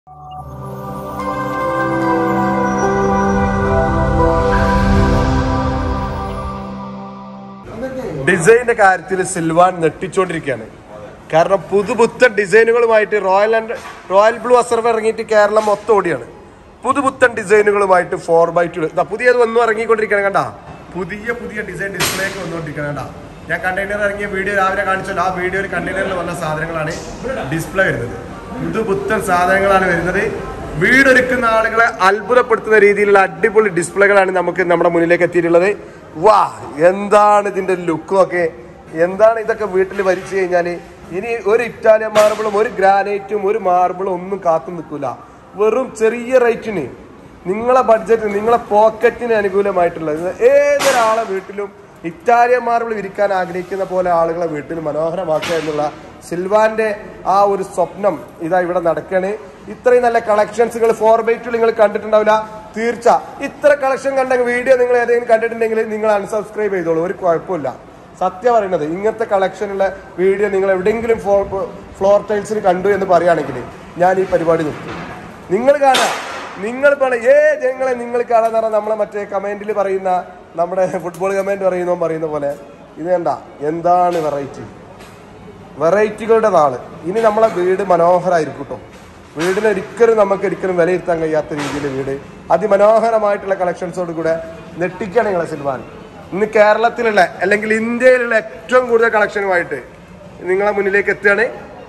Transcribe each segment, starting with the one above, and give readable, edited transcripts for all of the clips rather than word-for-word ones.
ഡിസൈനിന്റെ കാര്യത്തിൽ സിൽവാൻ നെട്ടിച്ചോണ്ടിരിക്കുകയാണ്. കാരണം പുതുപുത്തൻ ഡിസൈനുകളുമായിട്ട് റോയൽ ബ്ലൂ അസർവ് ഇറങ്ങിയിട്ട് കേരളം മൊത്തം ഓടിയാണ്. പുതുപുത്തൻ ഡിസൈനുകളുമായിട്ട് 4x2 പുതിയത് ഒന്നും ഇറങ്ങിക്കൊണ്ടിരിക്കുകയാണ്. കണ്ടാ പുതിയ ഡിസൈൻ ഡിസ്പ്ലേക്ക് വന്നുകൊണ്ടിരിക്കുകയാണ്. കണ്ടാ ഞാൻ കണ്ടെയ്നർ ഇറങ്ങിയ വീഡിയോ രാവിലെ കാണിച്ചല്ലോ. ആ വീഡിയോയിൽ കണ്ടെയ്നറിൽ വന്ന സാധനങ്ങളാണ് ഡിസ്പ്ലേ വരുന്നത്. പുതുപുത്തൻ സാധനങ്ങളാണ് വരുന്നത്. വീടൊരുക്കുന്ന ആളുകളെ അത്ഭുതപ്പെടുത്തുന്ന രീതിയിലുള്ള അടിപൊളി ഡിസ്പ്ലേകളാണ് നമുക്ക് നമ്മുടെ മുന്നിലേക്ക് എത്തിയിട്ടുള്ളത്. വാ, എന്താണ് ഇതിന്റെ ലുക്കും ഒക്കെ, എന്താണ് ഇതൊക്കെ വീട്ടിൽ വരിച്ചു കഴിഞ്ഞാല് ഇനി ഒരു ഇറ്റാലിയൻ മാർബിളും ഒരു ഗ്രാനൈറ്റും ഒരു മാർബിളും ഒന്നും കാത്തു നിൽക്കൂല. വെറും ചെറിയ റേറ്റിന് നിങ്ങളെ ബഡ്ജറ്റിന് നിങ്ങളെ പോക്കറ്റിന് അനുകൂലമായിട്ടുള്ളത് ഏതൊരാളെ വീട്ടിലും ഇറ്റാലിയൻ മാർബിൾ വിരിക്കാൻ ആഗ്രഹിക്കുന്ന പോലെ ആളുകളെ വീട്ടിൽ മനോഹരമാക്കുക എന്നുള്ള സിൽവാന്റെ ആ ഒരു സ്വപ്നം ഇതാ ഇവിടെ നടക്കുകയാണ്. ഇത്രയും നല്ല കളക്ഷൻസുകൾ 4x2 നിങ്ങൾ കണ്ടിട്ടുണ്ടാവില്ല. തീർച്ച ഇത്ര കളക്ഷൻ കണ്ടെങ്കിൽ വീഡിയോ നിങ്ങൾ ഏതെങ്കിലും കണ്ടിട്ടുണ്ടെങ്കിൽ നിങ്ങൾ അൺസബ്സ്ക്രൈബ് ചെയ്തോളൂ, ഒരു കുഴപ്പമില്ല. സത്യം പറയുന്നത് ഇങ്ങനത്തെ കളക്ഷനുള്ള വീഡിയോ നിങ്ങൾ എവിടെയെങ്കിലും ഫ്ലോർ ടൈൽസിൽ കണ്ടു എന്ന് പറയുകയാണെങ്കിൽ ഞാൻ ഈ പരിപാടി നിർത്തും. നിങ്ങൾ കാണാം, നിങ്ങൾ ജനങ്ങളെ നിങ്ങൾ കാണാന്ന് പറഞ്ഞാൽ നമ്മളെ മറ്റേ കമന്റിൽ പറയുന്ന നമ്മുടെ ഫുട്ബോൾ കമന്റ് പറയുന്ന പോലെ ഇത് കണ്ട എന്താണ് വെറൈറ്റികളുടെ നാള്. ഇനി നമ്മളെ വീട് മനോഹരമായിരിക്കും കേട്ടോ. വീടിനൊരിക്കലും ഒരിക്കലും വിലയിരുത്താൻ കഴിയാത്ത രീതിയിൽ വീട് അതിമനോഹരമായിട്ടുള്ള കളക്ഷൻസോട് കൂടെ നെട്ടിക്കുകയാണ് നിങ്ങളെ സിൽവാൻ. ഇന്ന് കേരളത്തിലുള്ള അല്ലെങ്കിൽ ഇന്ത്യയിലുള്ള ഏറ്റവും കൂടുതൽ കളക്ഷനുമായിട്ട് നിങ്ങളെ മുന്നിലേക്ക് എത്തുകയാണ്.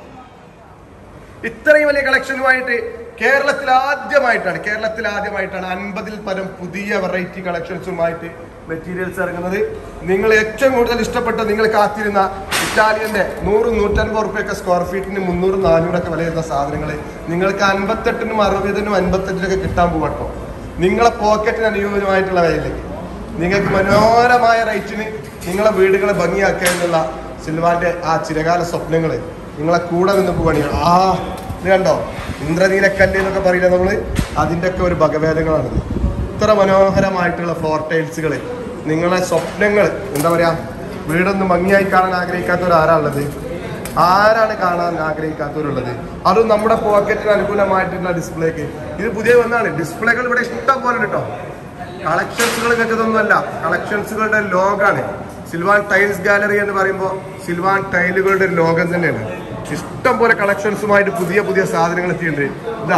ഇത്രയും വലിയ കളക്ഷനുമായിട്ട് കേരളത്തിൽ ആദ്യമായിട്ടാണ് 50-ൽ പരം പുതിയ വെറൈറ്റി കളക്ഷൻസുമായിട്ട് മെറ്റീരിയൽസ് ഇറങ്ങുന്നത്. നിങ്ങൾ ഏറ്റവും കൂടുതൽ ഇഷ്ടപ്പെട്ട നിങ്ങൾ കാത്തിരുന്ന ഇറ്റാലിയന്റെ 100-150 റുപ്യൊക്കെ സ്ക്വയർ ഫീറ്റിന് 300-400 വില വരുന്ന സാധനങ്ങൾ നിങ്ങൾക്ക് 58-നും 60-നും 55-നൊക്കെ കിട്ടാൻ പോകട്ടോ. നിങ്ങളെ പോക്കറ്റിന് അനുയോജ്യമായിട്ടുള്ള വിലയിലേക്ക് നിങ്ങൾക്ക് മനോഹരമായ റേറ്റിന് നിങ്ങളെ വീടുകളെ ഭംഗിയാക്കുക എന്നുള്ള സിൽവാന്റെ ആ ചിരകാല സ്വപ്നങ്ങൾ നിങ്ങളെ കൂടെ നിന്ന് പോവുകയാണ്. ഇത് കണ്ടോ, ഇന്ദ്രനീലക്കല്ല് എന്നൊക്കെ പറയില്ല നമ്മള്, അതിൻ്റെ ഒക്കെ ഒരു ഭഗഭേദങ്ങളാണിത്. ഇത്ര മനോഹരമായിട്ടുള്ള ഫ്ലോർ ടൈൽസുകൾ നിങ്ങളെ സ്വപ്നങ്ങൾ എന്താ പറയാ, വീടൊന്നും ഭംഗിയായി കാണാൻ ആഗ്രഹിക്കാത്തവരാരാളുള്ളത്? ആരാണ് കാണാൻ ആഗ്രഹിക്കാത്തവരുള്ളത്? അതും നമ്മുടെ പോക്കറ്റിന് അനുകൂലമായിട്ടുള്ള ഡിസ്പ്ലേക്ക്. ഇത് പുതിയ ഒന്നാണ്. ഡിസ്പ്ലേകൾ ഇവിടെ ഇഷ്ടം പോലെ കേട്ടോ. കളക്ഷൻസുകൾ കെട്ടതൊന്നുമല്ല, കളക്ഷൻസുകളുടെ ലോകാണ്. സിൽവാൻ ടൈൽസ് ഗാലറി എന്ന് പറയുമ്പോൾ സിൽവാൻ ടൈലുകളുടെ ഒരു ലോകം തന്നെയാണ്. ഇഷ്ടം പോലെ കളക്ഷൻസുമായിട്ട് പുതിയ സാധനങ്ങൾ എത്തിയിട്ടുണ്ട്. ഇതാ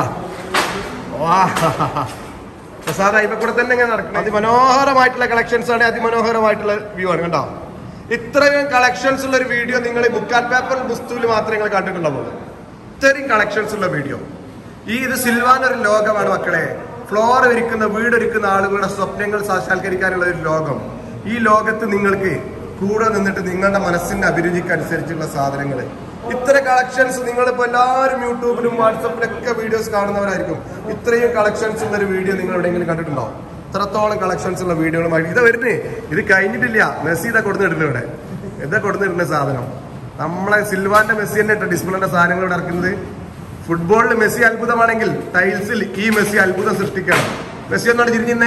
പ്രസാദ ഇപ്പൊ കൂടെ തന്നെ ഇങ്ങനെ നടക്കണം. അതിമനോഹരമായിട്ടുള്ള കളക്ഷൻസ് ആണ്, അതിമനോഹരമായിട്ടുള്ള വ്യൂ ആണ്. കണ്ടോ, ഇത്രയും കളക്ഷൻസ് ഉള്ള ഒരു വീഡിയോ നിങ്ങൾ ബുക്ക് ആൻഡ് പേപ്പർ പുസ്തകത്തിൽ മാത്രമേ നിങ്ങൾ കണ്ടിട്ടുണ്ടാവുള്ളൂ. ഇത്രയും കളക്ഷൻസ് ഉള്ള വീഡിയോ. ഇത് സിൽവാൻ ഒരു ലോകമാണ് മക്കളെ. ഫ്ലോർ ഒരുക്കുന്ന വീടൊരുക്കുന്ന ആളുകളുടെ സ്വപ്നങ്ങൾ സാക്ഷാത്കരിക്കാനുള്ള ഒരു ലോകം. ഈ ലോകത്ത് നിങ്ങൾക്ക് കൂടെ നിന്നിട്ട് നിങ്ങളുടെ മനസ്സിന്റെ അഭിരുചിക്ക് അനുസരിച്ചുള്ള സാധനങ്ങൾ, ഇത്ര കളക്ഷൻസ് നിങ്ങളിപ്പോ എല്ലാവരും യൂട്യൂബിലും വാട്സപ്പിലൊക്കെ വീഡിയോസ് കാണുന്നവരായിരിക്കും. ഇത്രയും കളക്ഷൻസ് ഉള്ള ഒരു വീഡിയോ നിങ്ങൾ എവിടെയെങ്കിലും കണ്ടിട്ടുണ്ടോ? ഇത്രത്തോളം കളക്ഷൻസ് ഉള്ള വീഡിയോകളുമായി ഇത് വരുന്നേ. ഇത് കഴിഞ്ഞിട്ടില്ല. മെസ്സി ഇതാ കൊടുത്തിട്ടുണ്ട്. ഇവിടെ എന്താ കൊടുത്തിട്ടുണ്ട് സാധനം? നമ്മളെ സിൽവാന്റെ മെസ്സി തന്നെ ഇട്ട ഡിസ്പ്ലേന്റെ സാധനങ്ങൾ ഇവിടെ ഇറക്കുന്നത്. ഫുട്ബോളിൽ മെസ്സി അത്ഭുതമാണെങ്കിൽ ടൈൽസിൽ ഈ മെസ്സി അത്ഭുതം സൃഷ്ടിക്കണം. മെസ്സി ഒന്നാണ് തിരിഞ്ഞിരുന്നേ.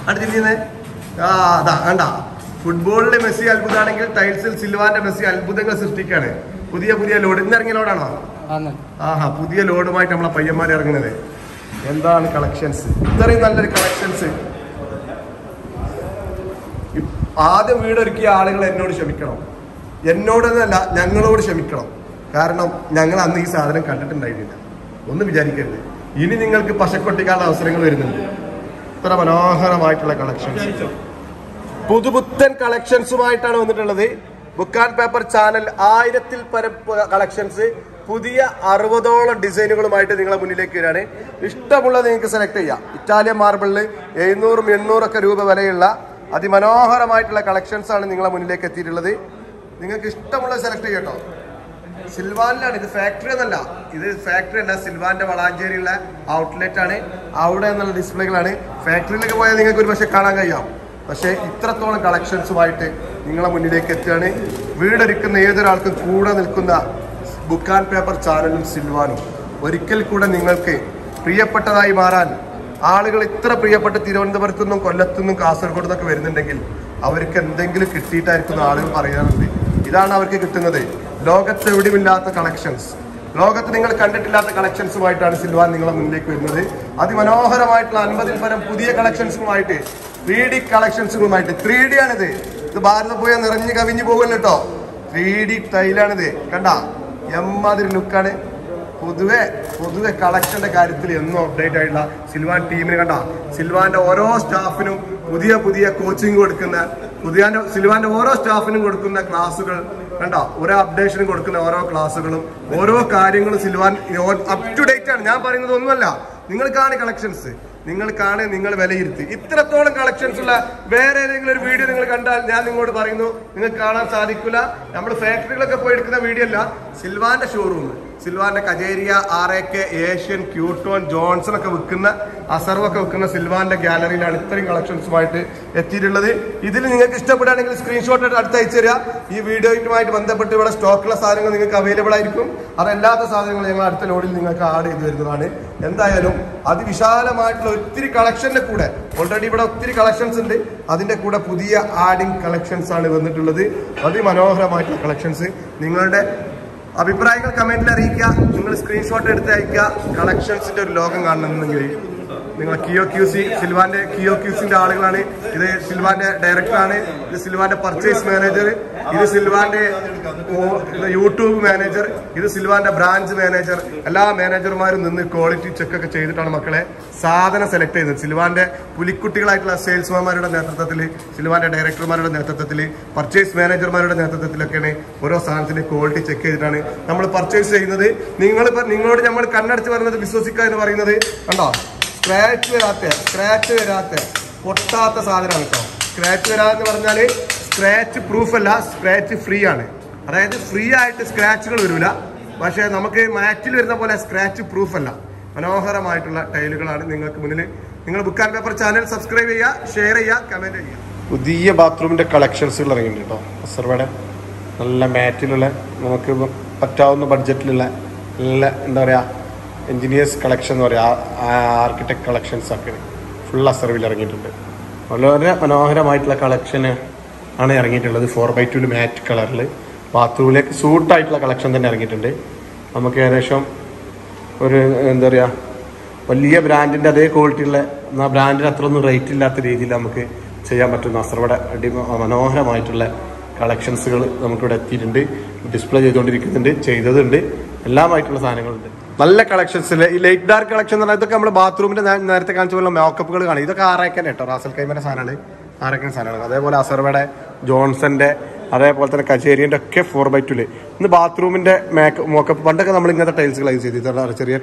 അതാ കണ്ട, ഫുട്ബോളിലെ മെസ്സി അത്ഭുതമാണെങ്കിൽ ടൈൽസിൽ സിൽവാന്റെ മെസ്സി അത്ഭുതങ്ങൾ സൃഷ്ടിക്കാണ്. പുതിയ ലോഡ് ഇന്ന് ഇറങ്ങിയ ലോഡാണോ? പുതിയ ലോഡുമായിട്ട് നമ്മളെ പയ്യന്മാർ ഇറങ്ങുന്നത്. എന്താണ് കളക്ഷൻസ്, ഇത്രയും നല്ലൊരു കളക്ഷൻസ്. ആദ്യം വീടൊരുക്കിയ ആളുകൾ എന്നോട് ക്ഷമിക്കണം. എന്നോടെന്നല്ല, ഞങ്ങളോട് ക്ഷമിക്കണം. കാരണം ഞങ്ങൾ അന്ന് ഈ സാധനം കണ്ടിട്ടുണ്ടായിരുന്നില്ല. ഒന്നും വിചാരിക്കരുത്. ഇനി നിങ്ങൾക്ക് പശക്കൊട്ടിക്കാനുള്ള അവസരങ്ങൾ വരുന്നുണ്ട്. ഇത്ര മനോഹരമായിട്ടുള്ള കളക്ഷൻസ്, പുതുപുത്തൻ കളക്ഷൻസുമായിട്ടാണ് വന്നിട്ടുള്ളത്. ബുക്ക് ആൻഡ് പേപ്പർ ചാനൽ 1000-ൽ പരം കളക്ഷൻസ്, പുതിയ 60ഓളം ഡിസൈനുകളുമായിട്ട് നിങ്ങളെ മുന്നിലേക്ക് വരികയാണ്. ഇഷ്ടമുള്ളത് നിങ്ങൾക്ക് സെലക്ട് ചെയ്യാം. ഇറ്റാലിയൻ മാർബിളിൽ 700-800 രൂപ വിലയുള്ള അതിമനോഹരമായിട്ടുള്ള കളക്ഷൻസ് ആണ് നിങ്ങളെ മുന്നിലേക്ക് എത്തിയിട്ടുള്ളത്. നിങ്ങൾക്ക് ഇഷ്ടമുള്ളത് സെലക്ട് ചെയ്യട്ടോ. സിൽവാനിലാണ്. ഇത് ഫാക്ടറി എന്നല്ല, ഇത് ഫാക്ടറി അല്ല, സിൽവാന്റെ വളാഞ്ചേരിയുള്ള ഔട്ട്ലെറ്റ് ആണ്. അവിടെ നിന്നുള്ള ഡിസ്പ്ലേകളാണ്. ഫാക്ടറിയിലേക്ക് പോയാൽ നിങ്ങൾക്ക് ഒരു പക്ഷേ കാണാൻ കഴിയാം. പക്ഷേ ഇത്രത്തോളം കളക്ഷൻസുമായിട്ട് നിങ്ങളെ മുന്നിലേക്ക് എത്തുകയാണ്. വീടൊരുക്കുന്ന ഏതൊരാൾക്കും കൂടെ നിൽക്കുന്ന ബുക്ക് ആൻഡ് പേപ്പർ ചാനലും സിൽവാനും ഒരിക്കൽ കൂടെ നിങ്ങൾക്ക് പ്രിയപ്പെട്ടതായി മാറാൻ ആളുകൾ ഇത്ര പ്രിയപ്പെട്ട് തിരുവനന്തപുരത്തു നിന്നും കൊല്ലത്തു നിന്നും കാസർഗോഡ് നിന്നൊക്കെ വരുന്നുണ്ടെങ്കിൽ അവർക്ക് എന്തെങ്കിലും കിട്ടിയിട്ടായിരിക്കുന്ന ആളുകൾ പറയാറുണ്ട്. ഇതാണ് അവർക്ക് കിട്ടുന്നത്. ലോകത്തെവിടെയുമില്ലാത്ത കളക്ഷൻസ്, ലോകത്ത് നിങ്ങൾ കണ്ടിട്ടില്ലാത്ത കളക്ഷൻസുമായിട്ടാണ് സിൽവാൻ നിങ്ങളെ മുന്നിലേക്ക് വരുന്നത്. അതിമനോഹരമായിട്ടുള്ള 50-ൽ പരം പുതിയ കളക്ഷൻസുമായിട്ട് 3D കളക്ഷൻസുകളുമായിട്ട് 3D ആണിത്. ഇത് ഭാരതപ്പുഴ നിറഞ്ഞു കവിഞ്ഞു പോകുമല്ലോ കേട്ടോ. 3D ടൈലാണിത്. കണ്ട എമ്മാതിരി ലുക്കാണ്. പൊതുവെ കളക്ഷന്റെ കാര്യത്തിൽ എന്നും അപ്ഡേറ്റ് ആയിട്ടുള്ള സിൽവാൻ ടീമിന് കണ്ട സിൽവാന്റെ ഓരോ സ്റ്റാഫിനും പുതിയ കോച്ചിങ് കൊടുക്കുന്ന സിൽവാന്റെ ഓരോ സ്റ്റാഫിനും കൊടുക്കുന്ന ക്ലാസ്സുകൾ കണ്ട ഓരോ അപ്ഡേഷനും കൊടുക്കുന്ന ഓരോ ക്ലാസ്സുകളും ഓരോ കാര്യങ്ങളും സിൽവാൻ അപ് ടു ഡേറ്റ് ആണ്. ഞാൻ പറയുന്നത് ഒന്നുമല്ല, നിങ്ങൾക്കാണ് കളക്ഷൻസ്, നിങ്ങൾക്കാണ് നിങ്ങൾ വിലയിരുത്തി. ഇത്രത്തോളം കളക്ഷൻസ് ഉള്ള വേറെ ഏതെങ്കിലും ഒരു വീഡിയോ നിങ്ങൾ കണ്ടാൽ ഞാൻ നിങ്ങളോട് പറയുന്നു നിങ്ങൾക്ക് കാണാൻ സാധിക്കില്ല. നമ്മൾ ഫാക്ടറികളൊക്കെ പോയി എടുക്കുന്ന വീഡിയോ അല്ല, സിൽവാന്റെ ഷോറൂം, സിൽവാന്റെ Kajaria, RAK, Asian, Qutone, Johnson ഒക്കെ വിൽക്കുന്ന, അസർവൊക്കെ വിൽക്കുന്ന സിൽവാന്റെ ഗാലറിയിലാണ് ഇത്രയും കളക്ഷൻസുമായിട്ട് എത്തിയിട്ടുള്ളത്. ഇതിൽ നിങ്ങൾക്ക് ഇഷ്ടപ്പെടുകയാണെങ്കിൽ സ്ക്രീൻഷോട്ട് അടുത്ത് അയച്ചു തരിക. ഈ വീഡിയോയുമായിട്ട് ബന്ധപ്പെട്ട് ഇവിടെ സ്റ്റോക്കുള്ള സാധനങ്ങൾ നിങ്ങൾക്ക് അവൈലബിൾ ആയിരിക്കും. അതല്ലാത്ത സാധനങ്ങൾ ഞങ്ങൾ അടുത്ത ലോഡിൽ നിങ്ങൾക്ക് ആഡ് ചെയ്ത് വരുന്നതാണ്. എന്തായാലും അതിവിശാലമായിട്ടുള്ള ഒത്തിരി കളക്ഷന്റെ കൂടെ ഓൾറെഡി ഇവിടെ ഒത്തിരി കളക്ഷൻസ് ഉണ്ട്. അതിന്റെ കൂടെ പുതിയ ആഡിങ് കളക്ഷൻസ് ആണ് വന്നിട്ടുള്ളത്. അതിമനോഹരമായിട്ടുള്ള കളക്ഷൻസ്. നിങ്ങളുടെ അഭിപ്രായങ്ങൾ കമന്റിൽ അറിയിക്കുക. നിങ്ങൾ സ്ക്രീൻഷോട്ട് എടുത്ത് അയക്കുക. കളക്ഷൻസിന്റെ ഒരു ലോകം കാണണമെന്നെങ്കിൽ നിങ്ങൾ സിൽവാന്റെ QOQCന്റെ ആളുകളാണ്. ഇത് സിൽവാന്റെ ഡയറക്ടറാണ്, ഇത് സിൽവാന്റെ പർച്ചേസ് മാനേജർ, ഇത് സിൽവാന്റെ യൂട്യൂബ് മാനേജർ, ഇത് സിൽവാന്റെ ബ്രാഞ്ച് മാനേജർ. എല്ലാ മാനേജർമാരും നിന്ന് ക്വാളിറ്റി ചെക്ക് ഒക്കെ ചെയ്തിട്ടാണ് മക്കളെ സാധനം സെലക്ട് ചെയ്യുന്നത്. സിൽവാന്റെ പുലിക്കുട്ടികളായിട്ടുള്ള സെയിൽസ്മാൻമാരുടെ നേതൃത്വത്തിൽ, സിൽവാന്റെ ഡയറക്ടർമാരുടെ നേതൃത്വത്തിൽ, പർച്ചേസ് മാനേജർമാരുടെ നേതൃത്വത്തിലൊക്കെയാണ് ഓരോ സാധനത്തിന്റെ ക്വാളിറ്റി ചെക്ക് ചെയ്തിട്ടാണ് നമ്മൾ പർച്ചേസ് ചെയ്യുന്നത്. നിങ്ങളോട് നമ്മൾ കണ്ണടച്ച് പറയുന്നത് വിശ്വസിക്കുക എന്ന് പറയുന്നത് കണ്ടോ, സ്ക്രാച്ച് വരാത്ത പൊട്ടാത്ത സാധനമാണ് കേട്ടോ. സ്ക്രാച്ച് വരാതെന്ന് പറഞ്ഞാല് സ്ക്രാച്ച് പ്രൂഫ് അല്ല, സ്ക്രാച്ച് ഫ്രീ ആണ്. അതായത് ഫ്രീ ആയിട്ട് സ്ക്രാച്ചുകൾ വരില്ല, പക്ഷെ നമുക്ക് മാറ്റിൽ വരുന്ന പോലെ സ്ക്രാച്ച് പ്രൂഫ് അല്ല. മനോഹരമായിട്ടുള്ള ടൈലുകളാണ് നിങ്ങൾക്ക് മുന്നിൽ. നിങ്ങൾ book and paper channel subscribe ചെയ്യുക, ഷെയർ ചെയ്യുക, കമന്റ് ചെയ്യുക. പുതിയ ബാത്റൂമിന്റെ കളക്ഷൻസുകൾ ഇറങ്ങിയിട്ടുണ്ട് കേട്ടോ. അസർവയുടെ നല്ല മാറ്റിലുള്ള നമുക്ക് പറ്റാവുന്ന ബഡ്ജറ്റിലുള്ള നല്ല എന്താ പറയുക എൻജിനീയേഴ്സ് കളക്ഷൻ എന്ന് പറയുക, ആർക്കിടെക്ട് കളക്ഷൻസ് ഒക്കെ ഫുൾ അസർവിൽ ഇറങ്ങിയിട്ടുണ്ട്. വളരെ മനോഹരമായിട്ടുള്ള കളക്ഷന് ആണ് ഇറങ്ങിയിട്ടുള്ളത്. 4x2 മാറ്റ് കളറിൽ ബാത്റൂമിലേക്ക് സൂട്ടായിട്ടുള്ള കളക്ഷൻ തന്നെ ഇറങ്ങിയിട്ടുണ്ട്. നമുക്ക് ഏകദേശം ഒരു എന്താ പറയുക വലിയ ബ്രാൻഡിൻ്റെ അതേ ക്വാളിറ്റിയുള്ള എന്നാൽ ബ്രാൻഡിന് അത്ര ഒന്നും റേറ്റ് ഇല്ലാത്ത രീതിയിൽ നമുക്ക് ചെയ്യാൻ പറ്റുന്ന അസർവയുടെ മനോഹരമായിട്ടുള്ള കളക്ഷൻസുകൾ നമുക്കിവിടെ എത്തിയിട്ടുണ്ട്. ഡിസ്പ്ലേ ചെയ്തതുണ്ട്, എല്ലാമായിട്ടുള്ള സാധനങ്ങളുണ്ട്. നല്ല കളക്ഷൻസ്. ഈ ലൈറ്റ് ഡാർക്ക് കളക്ഷൻ എന്ന് പറഞ്ഞാൽ ഇതൊക്കെ നമ്മൾ ബാത്റൂമിന്റെ നേരത്തെ കാണിച്ച പോലെ മേക്കപ്പുകൾ കാണും. ഇതൊക്കെ RAK കേട്ടോ, റാസൽ കൈമന്റെ സാധനമാണ്, RAK സാധനമാണ്. അതേപോലെ അസർവയുടെ, ജോൺസന്റെ, അതേപോലെ തന്നെ കച്ചേരിന്റെ ഒക്കെ 4x2 ഇന്ന് ബാത്റൂമിന്റെ മേക്കപ്പ്. പണ്ടൊക്കെ നമ്മൾ ഇങ്ങനത്തെ ടൈൽസുകൾ യൂസ് ചെയ്തിട്ടുണ്ട്, ചെറിയ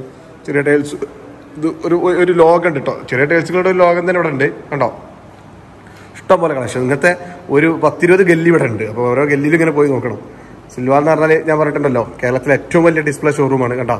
ടൈൽസ്. ഇത് ഒരു ലോകം ഉണ്ട് കേട്ടോ, ചെറിയ ടൈൽസുകളുടെ ഒരു ലോകം തന്നെ ഇവിടെ ഉണ്ട് കണ്ടോ. ഇഷ്ടംപോലെ കളക്ഷൻ. ഇങ്ങനത്തെ ഒരു 10-20 ഗല്ലി ഇവിടെ ഉണ്ട്. അപ്പോൾ ഓരോ ഗല്ലിയിൽ ഇങ്ങനെ പോയി നോക്കണം. സിൽവാൻ എന്ന് പറഞ്ഞാൽ ഞാൻ പറഞ്ഞിട്ടുണ്ടല്ലോ കേരളത്തിലെ ഏറ്റവും വലിയ ഡിസ്പ്ലേ ഷോറൂമാണ് കണ്ടോ.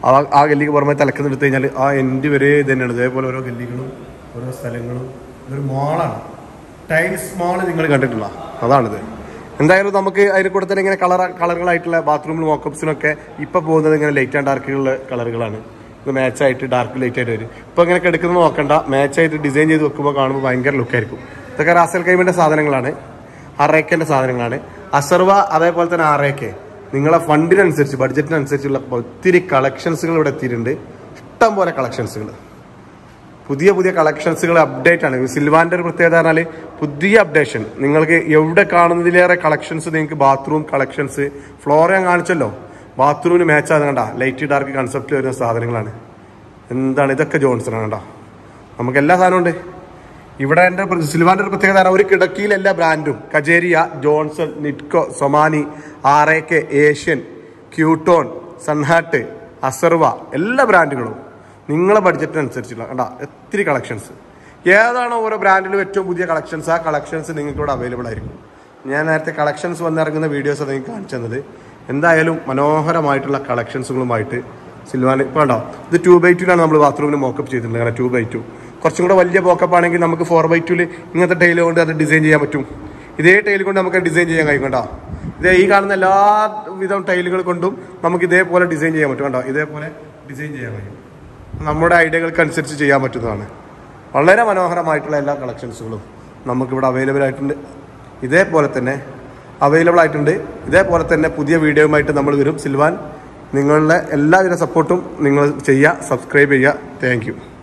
ആ ഗല്ലിക്ക് പുറമെ തലക്കെടുത്ത് കഴിഞ്ഞാൽ ആ എൻഡ് വരെ തന്നെയാണ്. ഇതേപോലെ ഓരോ ഗല്ലികളും ഓരോ സ്ഥലങ്ങളും. ഇതൊരു മോളാണ്, ടൈൽസ് മോള് നിങ്ങൾ കണ്ടിട്ടുള്ള അതാണിത്. എന്തായാലും നമുക്ക് അതിന് കൂടെ തന്നെ ഇങ്ങനെ കളറുകളായിട്ടുള്ള ബാത്റൂമിൽ മോക്കപ്സിനൊക്കെ ഇപ്പം പോകുന്നത് ഇങ്ങനെ ലൈറ്റ് ആൻഡ് ഡാർക്കുള്ള കളറുകളാണ്. ഇത് മാച്ചായിട്ട് ഡാർക്ക് ലൈറ്റ് ആയിട്ട് വരും. ഇപ്പം ഇങ്ങനെ എടുക്കുന്നത് നോക്കണ്ട, മാച്ചായിട്ട് ഡിസൈൻ ചെയ്ത് വെക്കുമ്പോൾ കാണുമ്പോൾ ഭയങ്കര ലുക്കായിരിക്കും. ഇതൊക്കെ റാസൽ കൈമിന്റെ സാധനങ്ങളാണ്, RAKന്റെ സാധനങ്ങളാണ്. അസർവ അതേപോലെ തന്നെ RAK നിങ്ങളെ ഫണ്ടിനനുസരിച്ച് ബഡ്ജറ്റിനനുസരിച്ചുള്ള ഒത്തിരി കളക്ഷൻസുകൾ ഇവിടെ എത്തിയിട്ടുണ്ട്. ഇഷ്ടം പോലെ കളക്ഷൻസുകൾ, പുതിയ കളക്ഷൻസുകൾ അപ്ഡേറ്റ് ആണ്. സിൽവാന്റെ ഒരു പ്രത്യേകത പറഞ്ഞാൽ പുതിയ അപ്ഡേഷൻ. നിങ്ങൾക്ക് എവിടെ കാണുന്നതിലേറെ കളക്ഷൻസ് നിങ്ങൾക്ക് ബാത്റൂം കളക്ഷൻസ്. ഫ്ലോർ ഞാൻ കാണിച്ചല്ലോ, ബാത്റൂമിന് മാച്ചാണ് കണ്ട, ലൈറ്റ് ഡാർക്ക് കൺസെപ്റ്റ് വരുന്ന സാധനങ്ങളാണ്. എന്താണ് ഇതൊക്കെ ജോൺസൺ ആണ് കണ്ട. നമുക്ക് എല്ലാ സാധനവും ഉണ്ട് ഇവിടെ. എൻ്റെ സിൽവാന്റെ ഒരു പ്രത്യേകത ഒരു കിടക്കിയിൽ എല്ലാ ബ്രാൻഡും, Kajaria, Johnson, Nitco, Somany, RAK, Asian, Qutone, Sunheart, അസർവ, എല്ലാ ബ്രാൻഡുകളും നിങ്ങളെ ബഡ്ജറ്റിനനുസരിച്ചുള്ള കണ്ട ഒത്തിരി കളക്ഷൻസ്. ഏതാണോ ഓരോ ബ്രാൻഡിലും ഏറ്റവും പുതിയ കളക്ഷൻസ്, ആ കളക്ഷൻസ് നിങ്ങൾക്ക് ഇവിടെ അവൈലബിൾ ആയിരിക്കും. ഞാൻ നേരത്തെ കളക്ഷൻസ് വന്നിറങ്ങുന്ന വീഡിയോസ് നിങ്ങൾക്ക് കാണിച്ചു തന്നത്. എന്തായാലും മനോഹരമായിട്ടുള്ള കളക്ഷൻസുകളുമായിട്ട് സിൽവാൻ ഇപ്പോൾ ഉണ്ടോ. ഇത് 2x2 നമ്മൾ ബാത്റൂമിന് മോക്കപ്പ് ചെയ്തിട്ടുണ്ട്. കാരണം 2x2 കുറച്ചും കൂടെ വലിയ മോക്കപ്പ് ആണെങ്കിൽ നമുക്ക് 4x2 ഇങ്ങനത്തെ ടൈല് കൊണ്ട് അത് ഡിസൈൻ ചെയ്യാൻ പറ്റും. ഇതേ ടൈൽ കൊണ്ട് നമുക്ക് ഡിസൈൻ ചെയ്യാൻ കഴിയും കേട്ടോ. ഈ കാണുന്ന എല്ലാവിധം ടൈലുകൾ കൊണ്ടും നമുക്ക് ഇതേപോലെ ഡിസൈൻ ചെയ്യാൻ പറ്റും കേട്ടോ. ഇതേപോലെ ഡിസൈൻ ചെയ്യാൻ കഴിയും. നമ്മുടെ ഐഡിയകൾക്ക് അനുസരിച്ച് ചെയ്യാൻ പറ്റുന്നതാണ്. വളരെ മനോഹരമായിട്ടുള്ള എല്ലാ കളക്ഷൻസുകളും നമുക്കിവിടെ അവൈലബിൾ ആയിട്ടുണ്ട്. ഇതേപോലെ തന്നെ പുതിയ വീഡിയോയുമായിട്ട് നമ്മൾ വരും. സിൽവാൻ നിങ്ങളുടെ എല്ലാവിധ സപ്പോർട്ടും നിങ്ങൾ ചെയ്യുക, സബ്സ്ക്രൈബ് ചെയ്യുക. Thank U.